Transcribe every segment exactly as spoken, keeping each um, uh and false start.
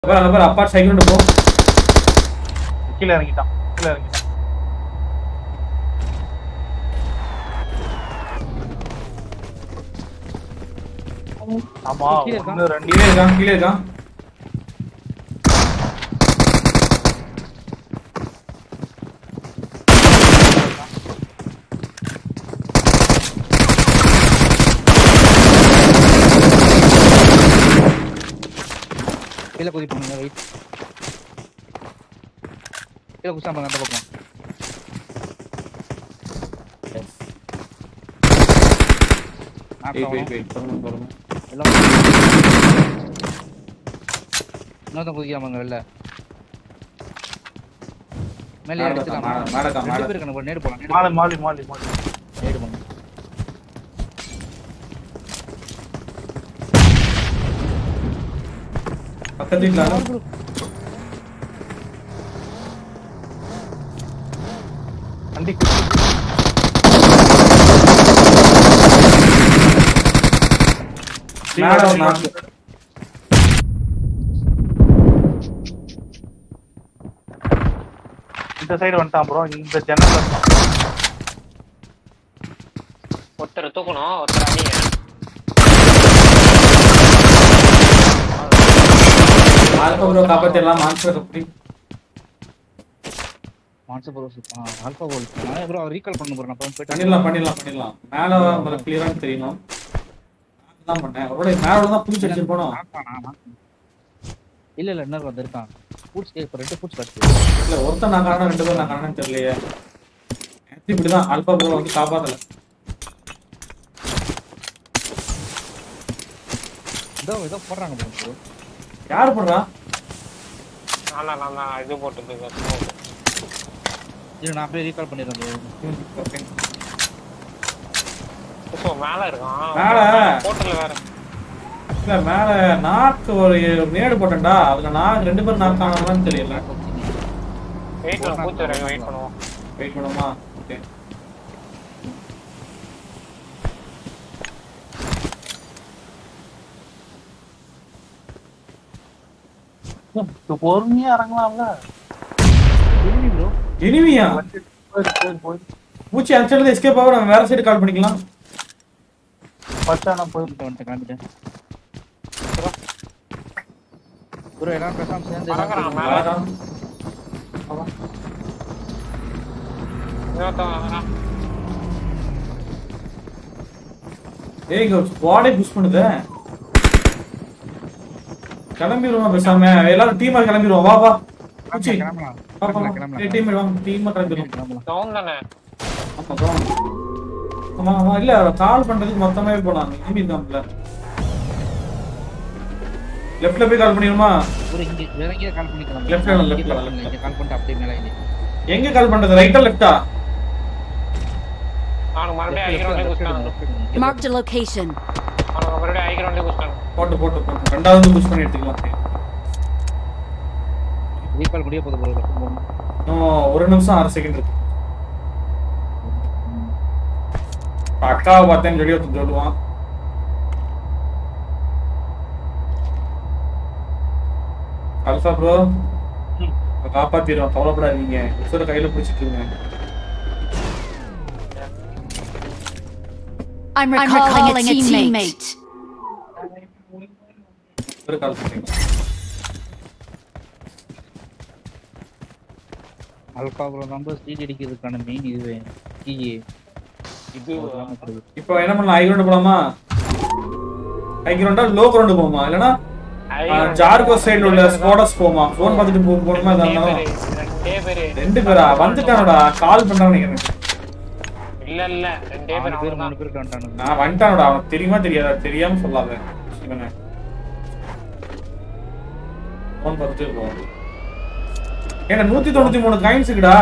பாரு பாரு அப்பா சைக்கிள் கொண்டு போ. கீழ இறங்கிட்டான் கீழ இறங்கிட்டான். ஆமா ஒன்னு ரெண்டு கீழே இருக்கான் கீழே இருக்கான். கீழே குதி போங்க வெயிட். கீழே குதிச்சா பாருங்க அந்த பக்கம். வெயிட் வெயிட் வெயிட் பண்ணுங்க பண்ணுங்க. எல்லாம் இன்னொருத்தன் குதிக்காமங்க வெளில. மேலே அடிச்சுலாம் மேடக்கா ரெண்டு பேருக்கு நம்ம நேடு போலாம். மாலி மாலி மாலி மாலி நேடு போங்க. பக்கத்து வீட்ல வண்டி மேடம் நாக்கு இந்த சைடு வந்துட்டான் ப்ரோ. இந்த ஜன்னல்ல இருக்கான். ஒருத்தர் தூக்கணும் ஒருத்தர் அடிங்க. ஆல்பா ப்ரோ காப்பாத்திடலாம். மான்ஸ்டர் கப்பி மான்ஸ்டர் ப்ரோ ஆல்பா ப்ரோ நான் ப்ரோ ரீகால் பண்ண போறேன். நான் போய் பண்ணிடலாம் பண்ணிடலாம் பண்ணிடலாம். மேல வர கிளியரா தெரியணும். நான் தான் பண்ணேன். அவரோட மேல தான் பூச்சி அடிச்சு போனோம். இல்ல இல்ல இன்னொரு வந்து இருக்கான். பூச்சி இப்ப ரெண்டு பூச்சி கடிச்சு. இல்ல ஒருத்தன் நான் காரணம் ரெண்டு பேரும் நான் காரணம் தெரியலையே. இப்படிதான் ஆல்பா ப்ரோ வந்து காப்பாத்தல. இதோ இதோ போடுறாங்க ப்ரோ. யார் போடுறா? நானா நானா இது போட்டுட்டு இது நான் அப்படியே ரீகால் பண்ணிடுறேன் ப்ரோ. சோ மேல இருக்கான். மேல போட்டல வேற. இல்ல மேல நாக்கு ஒரு நேடு போட்டேன்டா. அதுல நான் ரெண்டு பேரும் நாக்கு ஆனாங்களான்னு தெரியல. வெயிட் பண்ணு பூத்து வரேன் வெயிட் பண்ணுவோம். வெயிட் பண்ணுமா? ஓகே. இது பொறுமையா இறங்கலாம்ல. Enemy bro. எனிமியா? போய் போய் போய் பூச்சி அந்த சைடுல எஸ்கேப் ஆக நம்ம வேற சைடு கால் பண்ணிக்கலாம். பச்சான போய் வந்துட்டு காமிட்டேன் ப்ரோ. எல்லாம் பேசாம சேர்ந்து வரங்கறான் மேல. வரடா. இன்னொருத்தன் வரான். ஏய் இங்க ஸ்குவாடே புஷ் பண்ணுதே. கிளம்பிடுவோம் பேசாம. எல்லாரும் டீமா கிளம்பிடுவோம். வா வா பூச்சி கிளம்பலாம் வா வா. கிளம்பலாம் ஏய் டீம் வாங்க டீமா கிளம்பிடுவோம். கிளம்பலாம். டவுன் தானே. ஆமா கவுன். ஆமா ஆமா இல்ல கால் பண்றதுக்கு மொத்தமாவே போலாம். எனிமி இருக்கான்ல. லெஃப்ட்ல போய் கால் பண்ணிடுமா? ஒரு இங்க இறங்கியே கால் பண்ணிக்கலாம். Left ல, left ல, left ல. இங்க கால் பண்ணிட்டு அப்படியே மேல இங்க. எங்க கால் பண்றது? ரைட்டா லெஃப்ட்டா? அவனுக்கு மறுபடியும் ஐக்ரவுண்டே குஸ்டான். Marked a location. அவனுக்கு மறுபடியும் ஐக்ரவுண்டே குஸ்டான். போட்டு போட்டு போட்டு ரெண்டாவது புஷ் பண்ணி எடுத்துக்கலாம். ரீகால் முடிய போகுது ப்ரோ. இன்னும் ஒரு நிமிஷம் ஆறு செகண்ட் இருக்கு. அக்காவை பார்த்தேன்னு சொல்லி ஒருத்தன் சொல்லுவான். அல்ஃபா ப்ரோ காப்பாத்திடுவோம். கவலைப்படாதீங்க. உசுர கையில பிடிச்சிட்டுருங்க. I'm recalling a teammate. ஒரு கால் பண்ணுங்க. அல்பா ப்ரோ நம்ம ஸ்பீட் அடிக்கிறதுக்கான மெயின் இதுவே கீ. இது இப்போ என்ன பண்ணலாம்? ஹை கிரவுண்ட் போலாமா? ஹை கிரவுண்டா லோ கிரவுண்ட் போமா? இல்லனா ஜார்கோ சைடுல உள்ள ஸ்குவாடஸ் போமா? ஃபோன் பார்த்துட்டு போ போணுமா? அதான் ரெண்டே பேர். ரெண்டு பேரா வந்துட்டானடா. கால் பண்றானே நினைக்கிறேன். இல்ல இல்ல ரெண்டே பேர் பேர் அவன் மூணு பேர் வந்துட்டானுங்க. நான் வந்துட்டானடா. அவனுக்கு தெரியுமா தெரியாதா? தெரியாம சொல்லாத. இவனே ஃபோன் பார்த்துட்டு போ. ஏன்னா நூத்தி தொண்ணூத்தி மூணு காயின்ஸ் இருக்குடா.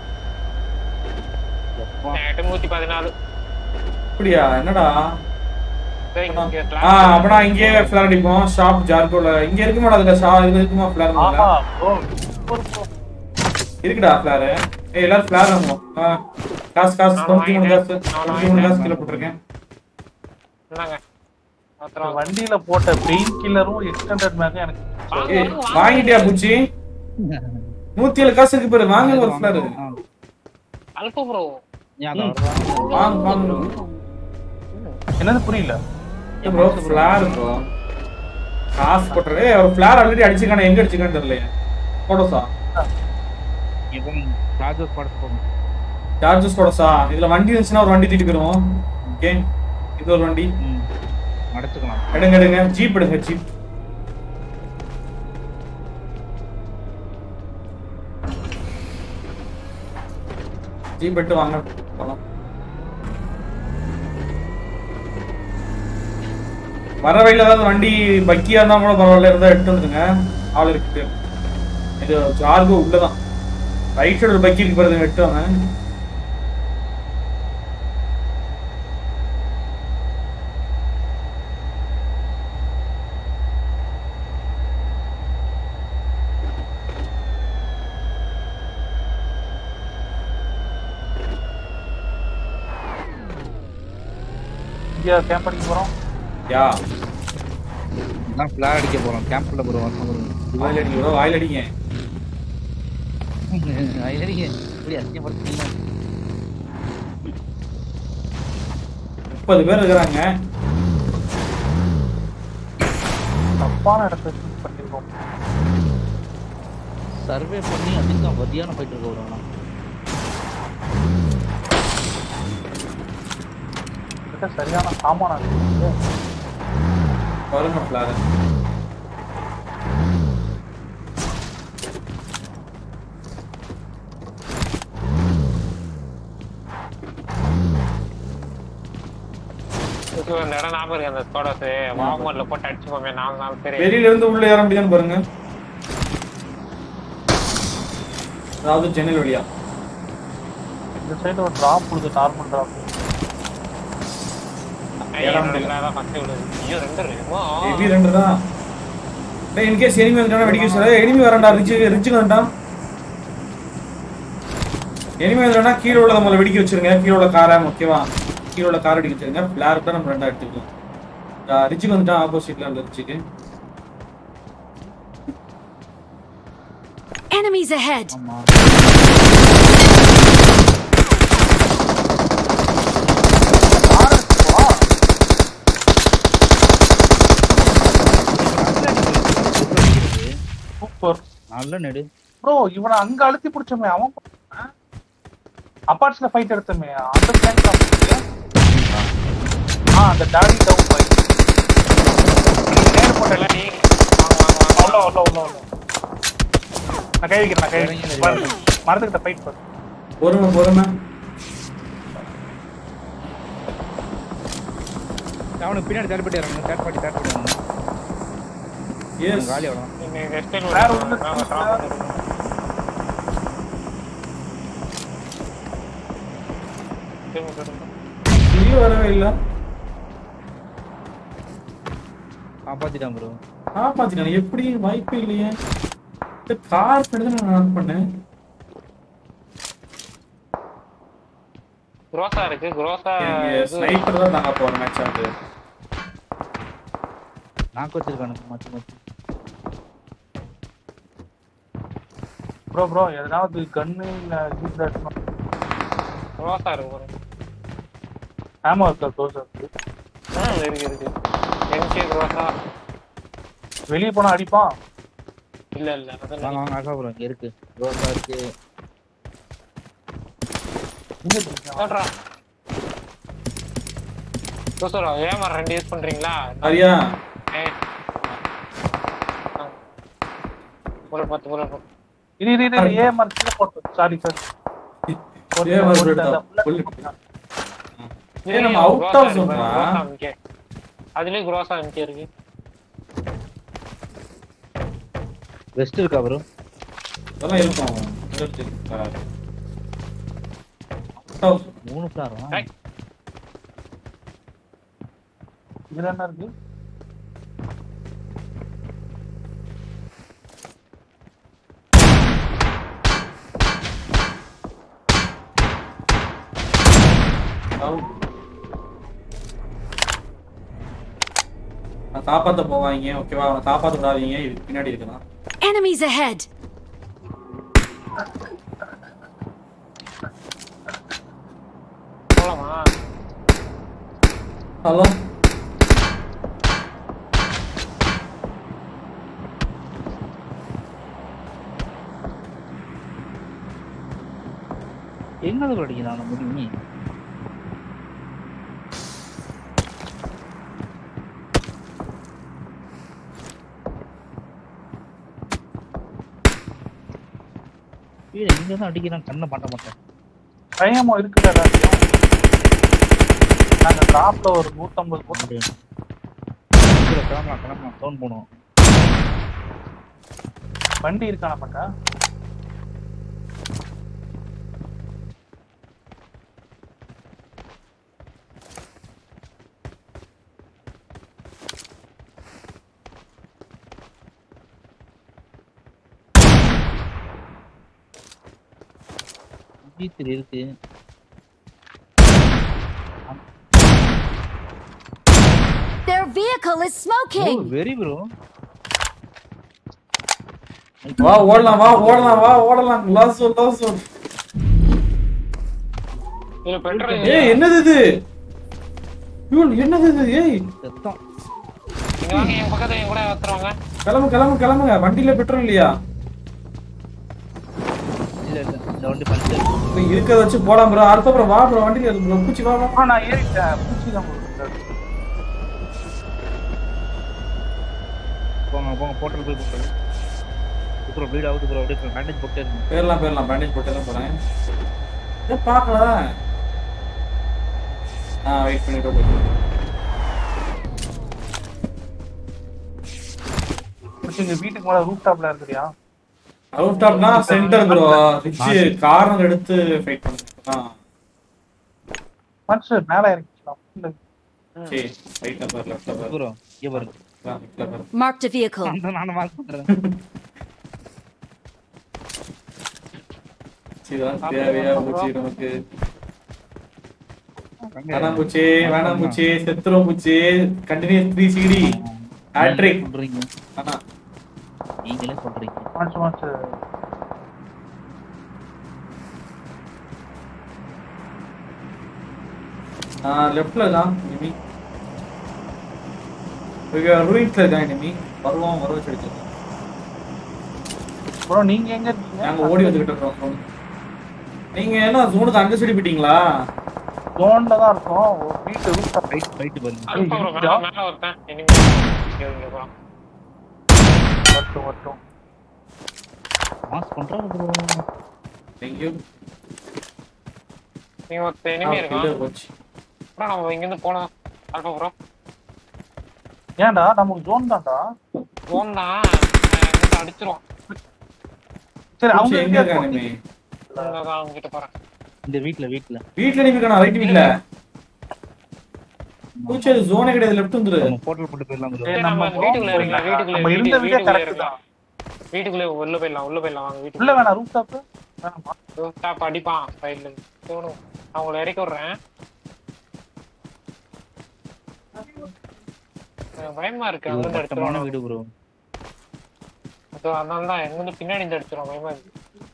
நூத்தி பதினாலு. அப்படியா? என்னடா? சரி இங்க ஆ அப்பனா இங்கே ஃபிளார் அடிப்போம். ஷாப் ஜார்கோல இங்க இருக்குமாடா? அதுல ஷா இது இருக்குமா ஃபிளார்? ஆஹா ப்ரோ சூப்பர் ப்ரோ. இருக்குடா ஃபிளார். ஏய் எல்லாரும் ஃபிளார் வாங்குவோம். ஆ காசு காசு தொண்ணூத்தி மூணு காசு தொண்ணூத்தி மூணு காசு கீழ போட்டுருக்கேன். என்னங்க மாத்திரம் வண்டியில போட்ட பெயின் கில்லரும் எக்ஸ்டெண்டட் மேக்கும் எனக்கு ஏய், வாங்கிட்டியா பூச்சி? நூத்தி ஏழு காசு இருக்கு பாரு, வாங்க ஒரு ஃபிளார். அல்ப ப்ரோ வாங்க வாங்க என்னது புரியல ப்ரோ. ஃபிளார் ப்ரோ, காசு போட்டுரு. ஒரு ஃபிளார் ஆல்ரெடி அடிச்சுக்கானே, எங்க அடிச்சுக்கான்னு தெரியல. போடோசா இப்போ சார்ஜஸ் போட போறோம். சார்ஜஸ் போடோசா. இதுல வண்டி இருந்துச்சுன்னா ஒரு வண்டி தூக்கிட்டு போயிடுவோம். ஓகே, இது ஒரு வண்டி ம் அடைச்சுக்கலாம். எடுங்க எடுங்க. ஜீப் எடுங்க, ஜீப். ஜீப் எடுத்து வாங்க போலாம். வர வழியில ஏதாவது வண்டி பக்கியா இருந்தா கூட பரவாயில்ல, இருந்தா எடுத்து வந்துருங்க. ஆள் இருக்கு. இது ஜார்கோ உள்ளதான். ரைட் சைடு ஒரு பக்கி இருக்கு பாருங்க, எடுத்து வாங்க. இங்க கேம்ப் அடிக்க போறோம். யா நான் ஃபிளார் அடிக்க போறோம். கேம்ப்ல ப்ரோ வரணும் ப்ரோ. வாயில் அடிங்க ப்ரோ, வாயில் அடிங்க. ஐயரியே இப்படி அசிங்கப்படுத்தீங்க. முப்பது பேர் இருக்கிறாங்க. தப்பான இடத்தை சூஸ் பண்ணிருக்கோம். சர்வே பண்ணி அதுக்கு வதியான போயிட்டு இருக்க வரோம். கிட்ட சரியான சாமான இருக்கு. பாருங்க ஃபிளார். அந்த இடம் ஞாபகம் இருக்கு. அந்த ஸ்குவாடர்ஸ் வாமர்ல போட்டு அடிச்சுப்போமே நாலு நாலு பேர். வெளியில இருந்து உள்ள ஏற முடியாதுன்னு பாருங்க. அதாவது ஜன்னல் வழியா. இந்த சைடு ஒரு டிராப் கொடுத்து நார்மல் டிராப். ஹெவி ரெண்டு தான். டேய், இன் கேஸ் எனிமி வந்தானா வெடிக்க சொல்ல. எனிமி வரண்டா, ரிட்ஜ் ரிட்ஜ் வந்தான். எனிமி வந்தானா கீழ உள்ளத முதல்ல வெடிக்க வச்சிருங்க. கீழ உள்ள காரை ஓகேவா? கீழ உள்ள கார் வெடிக்க வச்சிருங்க. ஃபிளார் தான் நம்ம ரெண்டா எடுத்துக்கலாம். ரிட்ஜ் வந்துட்டா ஆப்போசிட்ல உள்ள ரிட்ஜ்க்கு. Enemies ahead. ஆமா சூப்பர். நல்ல நெடு ப்ரோ இவனை அங்க அழுத்தி பிடிச்சோமே அவன் அப்பார்ட்ஸ்ல ஃபைட் எடுத்தமே அந்த பிளான் தான். ஆ அந்த டாடி டவுன் ஃபைட். நேர் போட்டல நீ. வாங்க வாங்க வாங்க. உள்ள உள்ள உள்ள. நான் கை வைக்கிறேன், நான் கை வைக்கிறேன். மரத்துக்கிட்ட ஃபைட் பண்ணு. பொறுமை பொறுமை. அவனுக்கு பின்னாடி தேர்ட் பார்ட்டி இறங்க. தேர்ட் பார்ட்டி தேர்ட் பார்ட்டி இறங்க. எஸ் காலி அவ்வளோதான். நீங்க வெஸ்டர்ன் வேற உள்ள ஒண்ணு நாங்க டிராப் இது வரவே இல்ல. காப்பாத்திட்டான் ப்ரோ. காப்பாத்திட்டான். எப்படி வாய்ப்பே இல்லையே. இந்த கார் எடுத்து நான் ரன் பண்ணேன். குரோசா இருக்கு. குரோசா ஸ்னைப்பர் தான் நாங்க போற மேட்ச் ஆகுது. நாக்கு வச்சிருக்கானுங்க மாத்தி மாத்தி. ப்ரோ ப்ரோ எதனாவது கன்னு இல்ல ஜூஸ் எடுக்கணும். குரோசா இருக்கு. ஆமா இருக்கா க்ளோஸ் இருக்கு. ஆ இருக்கு இருக்கு. எம்கே குரோசா வெளிய போனா அடிப்பான். இல்ல இல்ல அதெல்லாம் வாங்க வாங்க ஆகா ப்ரோ. இங்க இருக்கு ரோசா இருக்கு. இங்க இருக்கு. ஓட்றா. குரோசா ஏமா ரெண்டு யூஸ் பண்றீங்களா? சரியா? ஏய். போற பத்து போற. இது இது இது ஏ மார்க்ல போட்டு. Sorry sorry. ஏ மார்க் எடுத்தா புல்லட். ஏய் நம்ம அவுட் ஆஃப் சொல்றா. அதுலயே குரோசா எம்கே இருக்கு. வெஸ்ட் இருக்கா ப்ரோ? அதெல்லாம் இருக்கும். அவுட் ஆஃப் மூணு ஃபிளாரா? இதுல என்ன இருக்கு? காப்பாத்த போவாங்க ஓகேவா அவனை காப்பாத்த விடாதீங்க இது பின்னாடி இருக்கலாம் Enemies ahead. போலாமா ஹலோ எங்க அடிக்கிறான் முடியும் இங்க தான் அடிக்கிறான் கண்ணை மாட்ட மாட்டேன் பயமோ இருக்குல்ல எல்லாத்தையும் நாங்க டிராப்ல ஒரு நூத்தம்பது போட்டு கிளம்பா கிளம்பா டவுன் போனோம் வண்டி இருக்கான பட்டா இருக்கு Their vehicle is smoking. Very bro வா ஓடலாம் வா ஓடலாம் வா ஓடலாம் லாஸ் லாஸ் இதுல பெட்ரோல் ஏய் என்னது இது யூல் என்னது இது ஏய் சத்தம் நீங்க வாங்க என் பக்கத்துல என் கூட வந்துருவாங்க கிளம்பு கிளம்பு கிளம்புங்க வண்டியில பெட்ரோல் இல்லையா இல்ல இல்ல இந்த வண்டி பஞ்சர் நீ இருக்கத வச்சு போலாம் ப்ரோ அடுத்த ப்ரோ வா ப்ரோ வண்டியில இருக்கு ப்ரோ பூச்சி வா வா ஆ நான் ஏறிட்டேன் பூச்சி தான் போகுது போங்க போங்க போட்டல் போய் போட்டல் ப்ரோ ப்ளீட் ஆகுது ப்ரோ அப்படியே பேண்டேஜ் போட்டே இருக்கு பேர்லாம் பேர்லாம் பேண்டேஜ் போட்டு தான் போறேன் ஏ பார்க்கல ஆ வெயிட் பண்ணிட்டு போய் எங்க வீட்டுக்கு மேல ரூஃப் டாப்ல இருக்குறியா ரூஃப் டாப்னா சென்டர் ப்ரோ ரிச் கார்னர் எடுத்து ஃபைட் பண்ணுங்க மனுஷ மேல இறக்கிக்கலாம் சரி right number left number bro இங்க பாருங்க Marked a vehicle. அந்த நான் மார்க் பண்றேன் சிதான் தேவையா பூச்சி நமக்கு வேணாம் பூச்சி வேணாம் பூச்சி செத்துரும் பூச்சி கண்டினியூஸ் த்ரீ சிடி ஹேட்ரிக் சொல்றீங்க அண்ணா நீங்களே சொல்றீங்க மனுஷ மனுஷ ஆ லெஃப்ட்ல தான் எனிமி இங்க ரூயின்ஸ்ல தான் எனிமி வருவோம் வரவ செடிச்சு ப்ரோ நீங்க எங்க இருக்கீங்க நாங்க ஓடி வந்துகிட்டு இருக்கோம் நீங்க என்ன ஜோனுக்கு அங்க சைடு போயிட்டீங்களா ஜோன்ல தான் இருக்கோம் ஒரு வீட்டு ரூஃப் டாப் ரைட் ரைட் பாருங்க அல்பா ப்ரோ மேல மேல ஒருத்தன் இனிமே இங்க இங்க போலாம் வட்டும் வட்டும் மாஸ் பண்றாரு ப்ரோ थैंक यू நீங்க ஒரு எனிமி இருக்கான் போச்சு அப்புறம் நம்ம இங்க இருந்து போலாம் அல்பா ப்ரோ ஏன்டா நமக்கு ஜோன் தான்டா போனா இங்க அடிச்சிரோம் சரி அவங்க எங்க எங்க இருக்காங்க இருக்காங்க எனிமி நான் அவங்க கிட்ட போறேன் இந்த வீட்ல வீட்ல வீட்ல எனிமி இருக்கானா ரைட் வீட்ல பூச்சி ஜோனே கிடையாது லெஃப்ட் வந்துரு நம்ம போர்ட்டல் போட்டு போயிடலாம் ப்ரோ சரி, நம்ம நம்ம வீட்டுக்குள்ள இருக்கலாம் வீட்டுக்குள்ள நம்ம இருந்த வீடே கரெக்ட் தான் வீட்டுக்குள்ள உள்ள போயிடலாம் உள்ள போயிடலாம் வாங்க உள்ள வீட்டுக்குள்ள வேணா ரூஃப் டாப் வேணாமா டாப் அடிப்பான் சைடுல இருந்து தோணும் நான் உங்களை இறக்கி விடுறேன் எனக்கு பயமா இருக்கு அங்க இருந்து கட்டமான அடிச்சிருவான் வீடு ப்ரோ அதோ அதனால தான் எங்க இருந்து பின்னாடி இருந்து அடிச்சிருவான் பயமா இருக்கு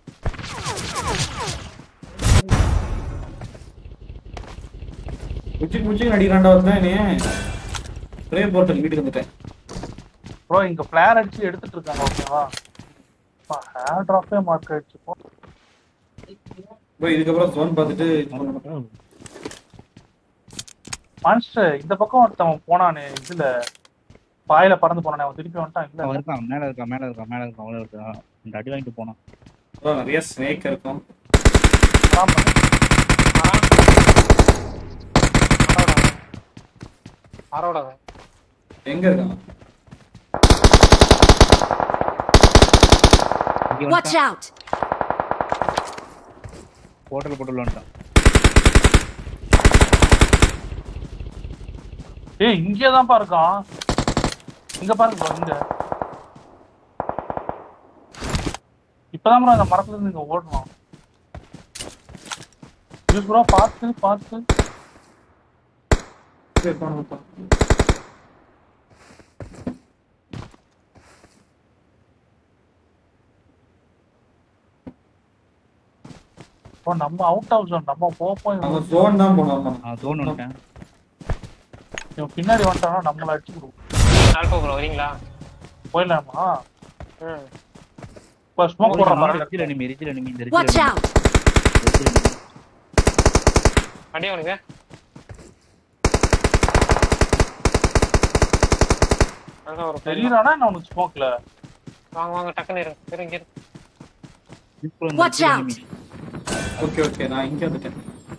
பூச்சி பூச்சி அடிக்கிறான்டா வந்தேன் நீ ஸ்ப்ரே போர்ட்டல் வீட்டுக்கு வந்துட்டேன் ப்ரோ இங்க ஃபிளேர் அடிச்சு எடுத்துட்டு இருக்காங்க ஓகேவா ஹேர் டிராப்பே மார்க் ஆயிடுச்சு போ போய் இதுக்கப்புறம் ஜோன் பார்த்துட்டு இது பண்ணணும் மனுஷன் இந்த பக்கம் ஒருத்தவன் போனானே இதுல பாயில பறந்து போனானே அவன் திருப்பி வந்துட்டான் இல்ல அவன் இருக்கான் மேல இருக்கான் மேல இருக்கான் மேல இருக்கான் அவளே இருக்கான் இந்த அடி வாங்கிட்டு போனான் அப்புறம் நிறைய ஸ்னேக் இருக்கும் ஆமா. ஆரோட எங்க இருக்கான் Watch out! போர்ட்டல் போட்டு வந்துட்டான் ஏய் இங்கே தான்ப்பா இருக்கான் இங்க பாருங்க bro, இங்க இப்பதான் bro அந்த மரத்துல இருந்து இங்க ஓடுவான் யூஸ் ப்ரோ பார்த்து பார்த்து ஓ நம்ம அவுட் ஆஃப் ஜோன் நம்ம போப்போம் நம்ம ஜோன் தான் போனோம். ஆ ஜோன் வந்துட்டேன். இவன் பின்னாடி வந்துட்டானா நம்மள அடிச்சு விடுவோம். ஆல்பா ப்ரோ வரீங்களா? போயிடலாமா? ம். இப்போ ஸ்மோக் போடுற மாதிரி ரிஜில் எனிமி ரிஜில் எனிமி இந்த Watch ரிஜில் out! அடியா உனக்கு அங்க ஒரு தெரியறானா நான் உனக்கு ஸ்மோக்ல வாங்க வாங்க டக்குனு இரு இறங்கி இரு. Watch out! ஓகே ஓகே நான் இங்க வந்துட்டேன்.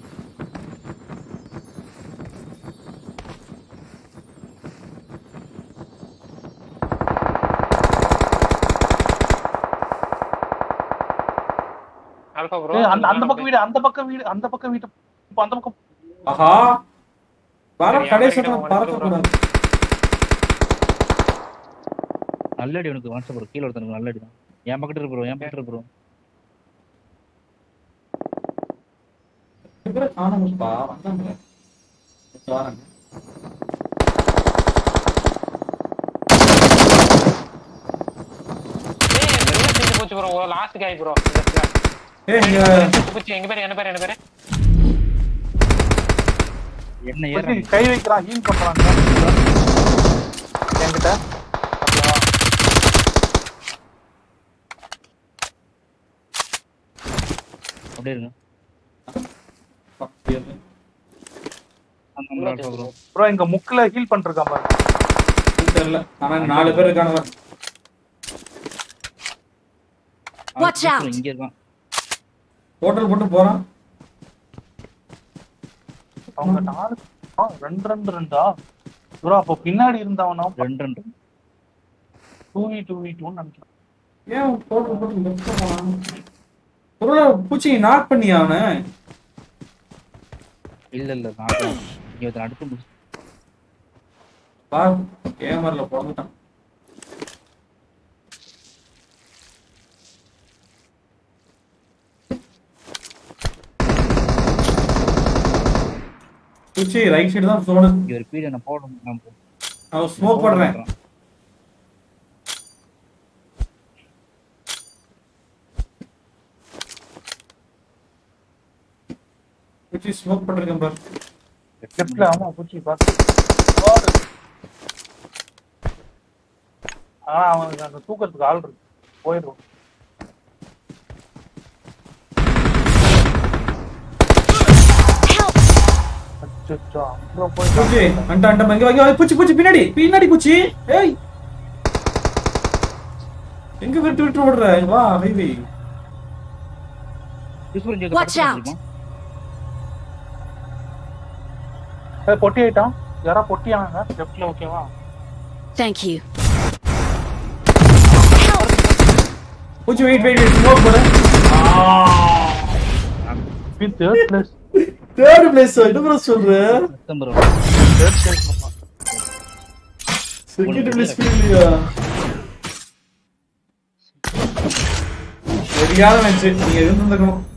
ஆல்பா ப்ரோ ஏய் அந்த அந்த பக்கம் வீடு அந்த பக்கம் வீடு அந்த பக்கம் வீடு இப்போ அந்த பக்கம் ஆஹா வர கடைசில பறக்க கூடாது. நல்லடி உனக்கு வாட்ஸ்அப் ப்ரோ கீழ ஒருத்தனுக்கு நல்லடி தான். என் பக்கத்துல இரு ப்ரோ என் பக்கத்துல இரு ப்ரோ. இவர காணோம்ப்பா வந்தாங்க. வாங்க. ஏய் என்ன செஞ்சு போச்சு ப்ரோ லாஸ்ட் காய் ப்ரோ ஏய் இங்க போச்சு எங்க பேர் என்ன பேர் என்ன பேர் என்ன ஏற கை வைக்கிறான் ஹீல் பண்றாங்க என்கிட்ட அப்படியே இருங்க. ப்ரோ ப்ரோ இங்க முக்குல ஹீல் பண்ணிருக்கான் பாருங்க. தெரியல ஆனா நாலு பேர் இருக்கானுங்க. Watch out! இங்க இருக்கான். ஹோட்டல் போட்டு போறான். அவங்க நாலு ஆ ரெண்டு ரெண்டு ரெண்டா ப்ரோ அப்போ பின்னாடி இருந்தவனா ரெண்டு ரெண்டு two v two v two நினைக்கிறேன். ஏன் ஹோட்டல் போட்டு லெஃப்ட் போறான்? ஒருவேளை பூச்சி நாக் பண்ணியா அவனை? இல்ல இல்ல நான் இங்க ஒருத்தன் அடுத்து முடிச்சு பா கேமரால போட்டுட்டான். பூச்சி ரைட் சைடு தான் சோனு. இங்க ஒரு பீட நான் போடணும் நான் போ நான் ஸ்மோக் பண்றேன். பூச்சி ஸ்மோக் பண்றேன் பாரு. லெஃப்ட்ல ஆமா பூச்சி பாத்து ஆ அவனுக்கு அந்த தூக்கத்துக்கு ஆள் இருக்கு போயிடும். அச்சச்சோ ப்ரோ போய் பூச்சி அண்ட அண்ட மங்க வாங்க பூச்சி பூச்சி பின்னாடி பின்னாடி பூச்சி. ஏய் எங்க விட்டு விட்டு ஓடுற? வா ஹைவே. யூஸ்ஃபுல் இங்க Watch out! ஏய் பொட்டி ஆயிட்டான் யாரா பொட்டி ஆனாங்க லெஃப்ட்ல ஓகேவா? Thank you. பூச்சி வெயிட் வெயிட் வெயிட் ஸ்மோக் போடு. With third place third place என்ன ப்ரோ சொல்ற? Bro third place second place இல்லையா? சரியான மேட்ச். நீங்க இருந்திருக்கணும்.